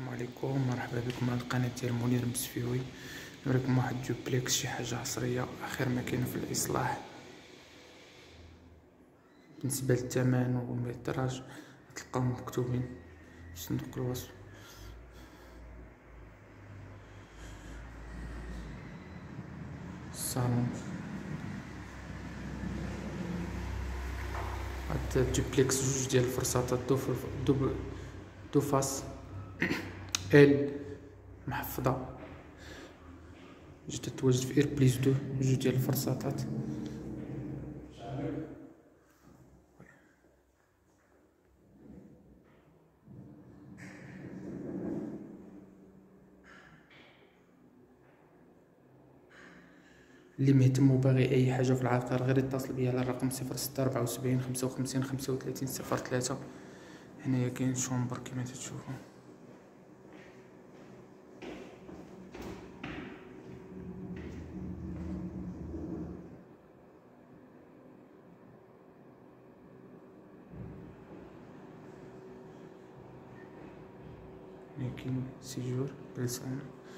السلام عليكم، مرحبا بكم على القناة ديال منير مسفيوي. نوريكم واحد دوبليكس، شي حاجة عصرية اخر ما كاين في الاصلاح. بالنسبة للثمن والمتراج تلقاهم مكتوبين في صندوق الوصف. الصالون هاد الدوبليكس جوج ديال الفرصاطات دو فاس ال محفظة، جات تتواجد في اير بليس 2. جوج ديال الفرصاطات اللي مهتم وباغي اي حاجه في العطر غير يتصل بيا على الرقم 0674 55 35 03. هنايا كاين شومبر كما تشوفوا. هنا كاين سيجور بلسان.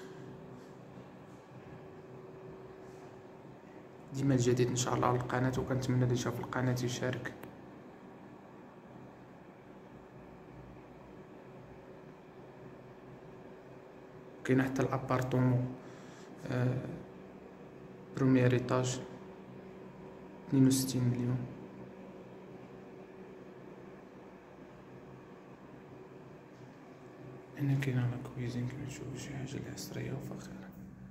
ديما الجديد ان شاء الله على القناه، وكنتمنى اللي شاف القناه يشارك. كاين حتى الابارتومون بروميير ايطاج 62 مليون. هنا كاين لا كويزين كما تشوفوا، شي حاجه اللي عصريه وفاخره.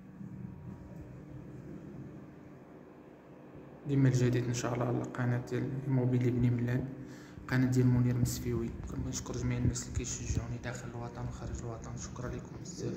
ديما الجديد ان شاء الله على القناه ديال موبيلي بني ملال، قناه ديال منير مسفيوي. كنبغي نشكر جميع الناس اللي كيشجعوني داخل الوطن وخارج الوطن. شكرا لكم بزاف.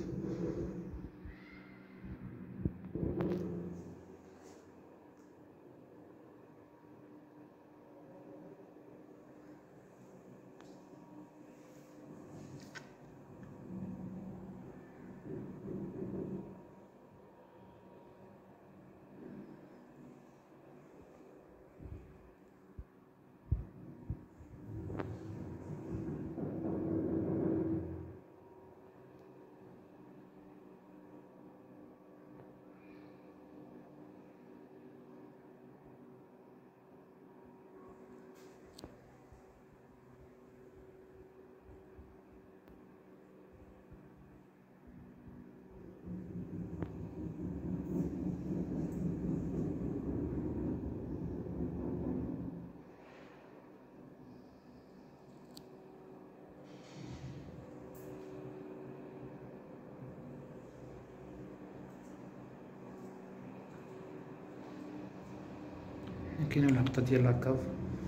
كاينه الهبطه ديال لاكاف.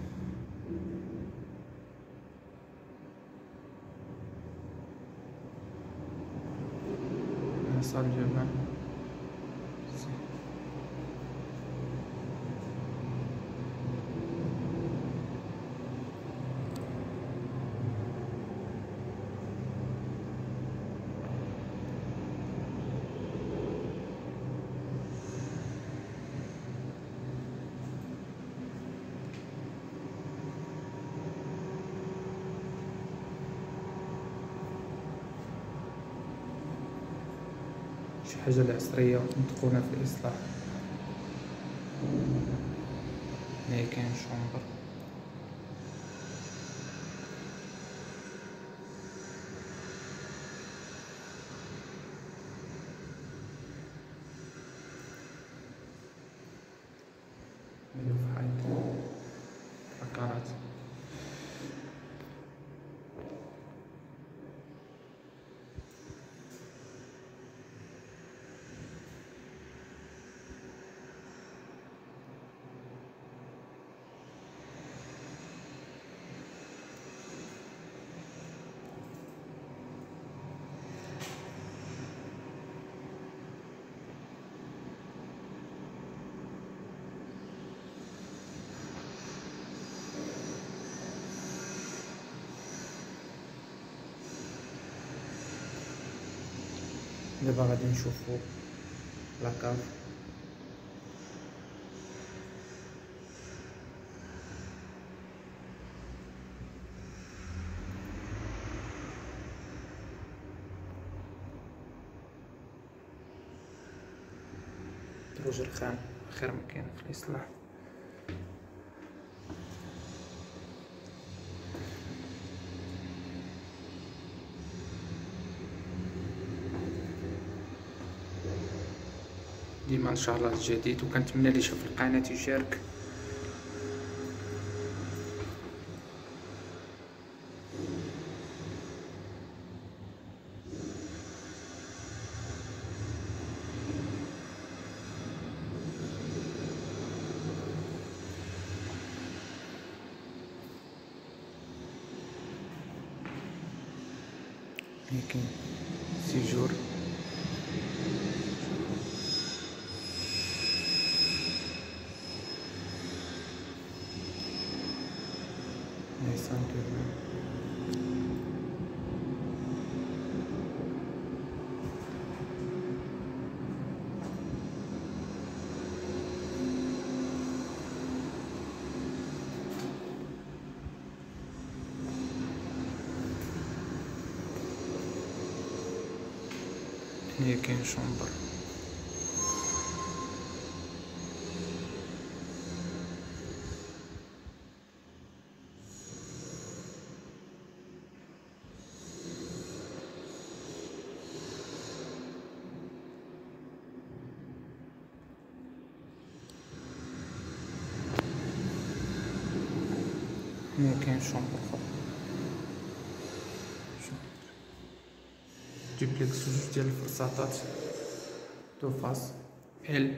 صال الجبل. شي حاجه العصريه متقونه في الاصلاح. هنايا كاين شومبر. ملف حيط فقرات. دابا غادي نشوفو لاكاف. زوج رخام خير ما كاين في الإصلاح. ديما ان شاء الله الجديد، وكنتمنى اللي يشوف القناة يشارك. كاين سيجور نيسان توربو. هي كاين شومبر. هي كاين شومبر اخرى. دوبلكس جوج ديال الفرصاطات دو فاس ال.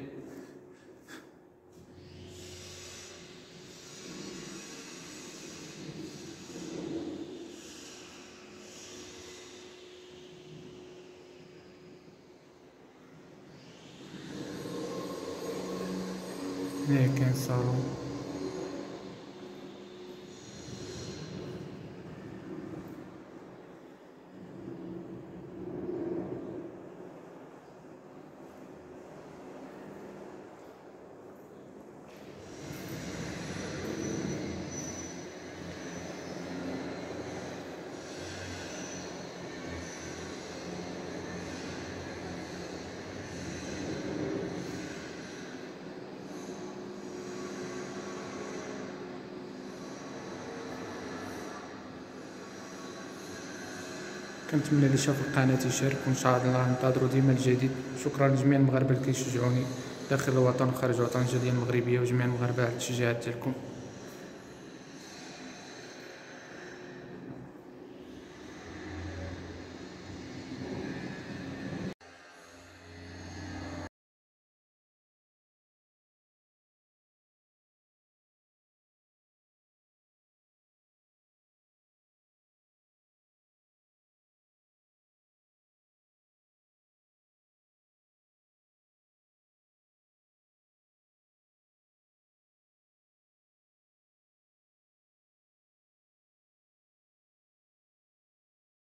هنا كاين صالون. كنتمنى اللي شاف القناة يشارك، وان شاء الله ننتظروا ديما الجديد. شكرا لجميع المغاربه اللي كيشجعوني داخل الوطن وخارج الوطن، الجاليه المغربيه وجميع المغاربه على التشجيعات ديالكم.